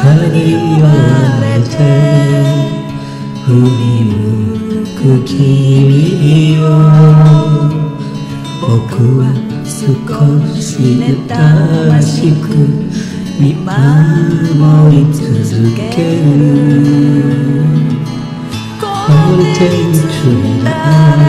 に言われて振り向く君を僕は少し妬しく見守り続けるコンテンツが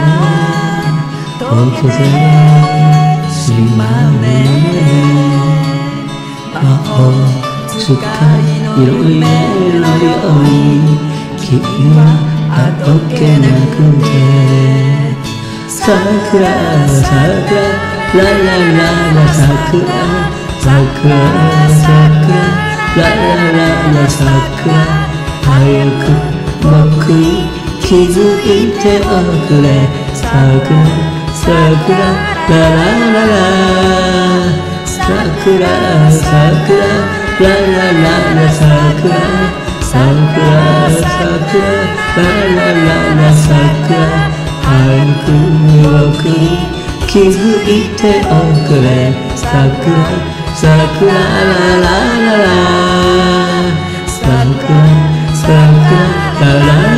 溶けてしまうね魔法使いの夢のように君はあどけなくて桜桜ララララ桜桜桜ララララ桜早く僕に気づいておくれ桜桜ララララ桜桜ララララ桜桜桜ララララ桜早く僕に気づいておくれ桜桜ララララ桜桜ララ